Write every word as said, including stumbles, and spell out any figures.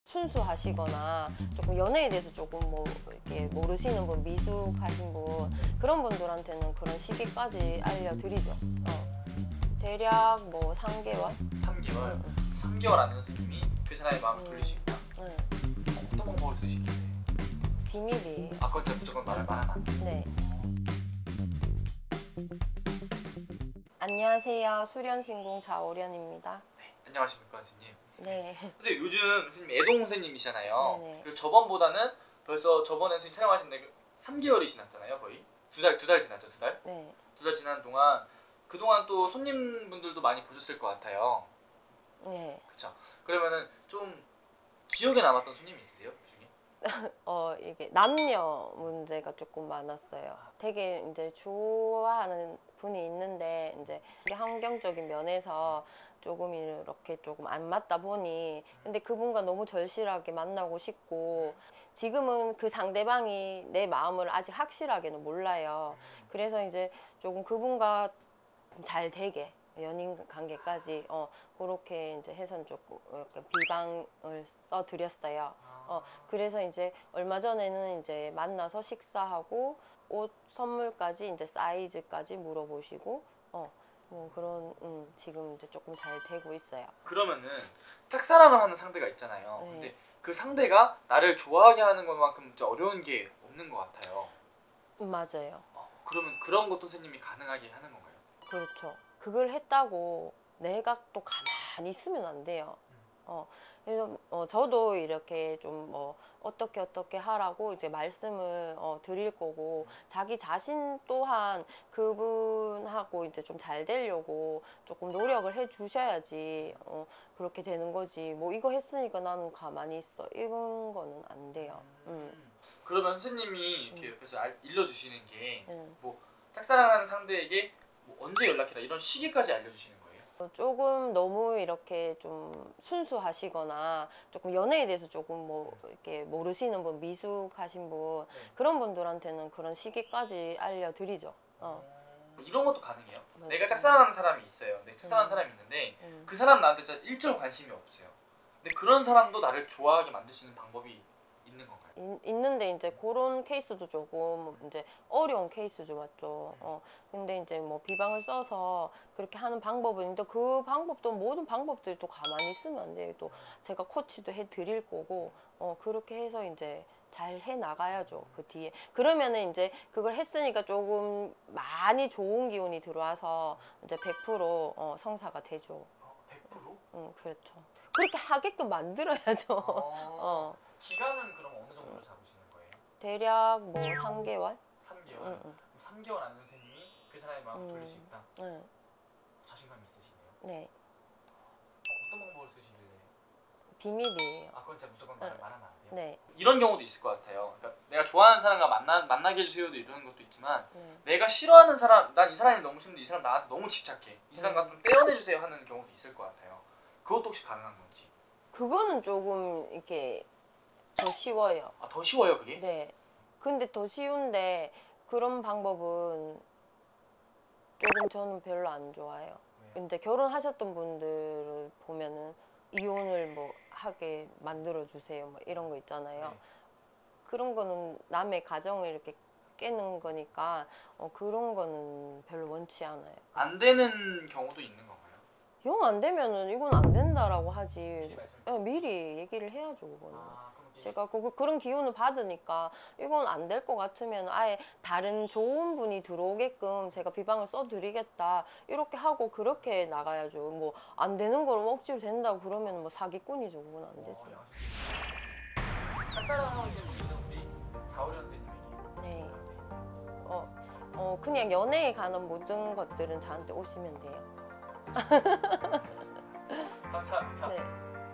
순수하시거나 조금 연애에 대해서 조금 뭐 이렇게 모르시는 분, 미숙하신 분 그런 분들한테는 그런 시기까지 알려드리죠. 어. 대략 뭐 삼 개월? 삼 개월? 응, 삼 개월 아는 선생님이 그 사람의 마음을 응. 돌릴 수 있다? 응. 어떤 방법을 쓰시길래? 비밀이에요. 아 그건 진짜 무조건 말을 말하면 안 돼. 네. 안녕하세요. 수련신궁 자오련입니다. 네, 안녕하십니까 선생님. 네. 선생님 요즘 선생님 애동 선생님이시잖아요. 네네. 그리고 저번보다는 벌써 저번에 선생님 촬영하신 데 삼 개월이 지났잖아요 거의. 두 달, 두 달 지났죠 두 달? 네. 두 달 지난 동안 그동안 또 손님분들도 많이 보셨을 것 같아요. 네. 그쵸? 그러면은 좀 기억에 남았던 손님이 있으세요? 그 중에? 어 이게 남녀 문제가 조금 많았어요. 되게 이제 좋아하는 분이 있는데 이제 이게 환경적인 면에서 조금 이렇게 조금 안 맞다 보니 근데 그분과 너무 절실하게 만나고 싶고 지금은 그 상대방이 내 마음을 아직 확실하게는 몰라요. 그래서 이제 조금 그분과 잘 되게 연인 관계까지 어 그렇게 이제 해선 조금 약간 비방을 써드렸어요. 어 그래서 이제 얼마 전에는 이제 만나서 식사하고 옷 선물까지 이제 사이즈까지 물어보시고 어 뭐 그런 음 지금 이제 조금 잘 되고 있어요. 그러면은 짝사랑을 하는 상대가 있잖아요. 네. 근데 그 상대가 나를 좋아하게 하는 것만큼 진짜 어려운 게 없는 것 같아요. 음, 맞아요. 어, 그러면 그런 것도 선생님이 가능하게 하는 건가요? 그렇죠. 그걸 했다고 내가 또 가만히 있으면 안 돼요. 어, 그래서 어, 저도 이렇게 좀 뭐 어떻게 어떻게 하라고 이제 말씀을 어, 드릴 거고 자기 자신 또한 그분하고 이제 좀 잘 되려고 조금 노력을 해 주셔야지 어, 그렇게 되는 거지. 뭐 이거 했으니까 나는 가만히 있어. 이런 거는 안 돼요. 음. 음. 그러면 선생님이 이렇게 음. 옆에서 알, 일러주시는 게 음. 뭐 짝사랑하는 상대에게 뭐 언제 연락해라 이런 시기까지 알려주시는 거예요? 조금 너무 이렇게 좀 순수하시거나 조금 연애에 대해서 조금 뭐 이렇게 모르시는 분, 미숙하신 분 네. 그런 분들한테는 그런 시기까지 알려드리죠. 어. 음, 이런 것도 가능해요? 네. 내가 짝사랑하는 사람이 있어요. 내 짝사랑하는 음. 사람이 있는데 음. 그 사람 나한테 진짜 일절 관심이 없어요. 근데 그런 사람도 나를 좋아하게 만들 수 있는 방법이 있는 건가요? 인- 있는데 이제 그런 케이스도 조금 이제 어려운 케이스죠, 맞죠? 어 근데 이제 뭐 비방을 써서 그렇게 하는 방법은 있는데 그 방법도 모든 방법들이 또 가만히 있으면 안 돼요. 또 제가 코치도 해 드릴 거고 어 그렇게 해서 이제 잘 해 나가야죠. 그 뒤에 그러면은 이제 그걸 했으니까 조금 많이 좋은 기운이 들어와서 이제 백 퍼센트 어, 성사가 되죠. 어, 백 퍼센트? 응, 그렇죠. 그렇게 하게끔 만들어야죠. 어. 어. 기간은 그럼 어느 정도로 잡으시는 거예요? 대략 뭐 삼 개월? 삼 개월? 응, 응. 삼 개월 아는 선생님이 그 사람의 마음을 음. 돌릴 수 있다? 네. 자신감이 있으시네요. 네. 어떤 방법을 쓰시길래? 비밀이에요. 아 그건 진짜 무조건 말을 네. 말하면 안 돼요? 네. 이런 경우도 있을 것 같아요. 그러니까 내가 좋아하는 사람과 만나, 만나게 해주세요도 이러는 것도 있지만 네. 내가 싫어하는 사람, 난 이 사람이 너무 싫은데 이 사람 나한테 너무 집착해. 이 사람과 음. 좀 떼어내주세요 하는 경우도 있을 것 같아요. 그것도 혹시 가능한 건지? 그거는 조금 이렇게 더 쉬워요. 아 더 쉬워요 그게? 네. 근데 더 쉬운데 그런 방법은 조금 저는 별로 안 좋아해요. 왜요? 이제 결혼하셨던 분들을 보면은 이혼을 뭐 하게 만들어 주세요. 뭐 이런 거 있잖아요. 네. 그런 거는 남의 가정을 이렇게 깨는 거니까 어, 그런 거는 별로 원치 않아요. 안 되는 경우도 있는 건가요? 영 안 되면은 이건 안 된다라고 하지. 미리 말씀. 예, 미리 얘기를 해야죠, 그거는. 아 그럼 이게 제가 그, 그런 기운을 받으니까 이건 안 될 것 같으면 아예 다른 좋은 분이 들어오게끔 제가 비방을 써드리겠다 이렇게 하고 그렇게 나가야죠. 뭐 안 되는 걸 억지로 된다고 그러면 뭐 사기꾼이죠. 그건 안 되죠. 어, 짝사랑하시는 분들은 우리 자오련 선생님에게. 네. 어, 어 그냥 연애에 관한 모든 것들은 저한테 오시면 돼요. 감사합니다. 네.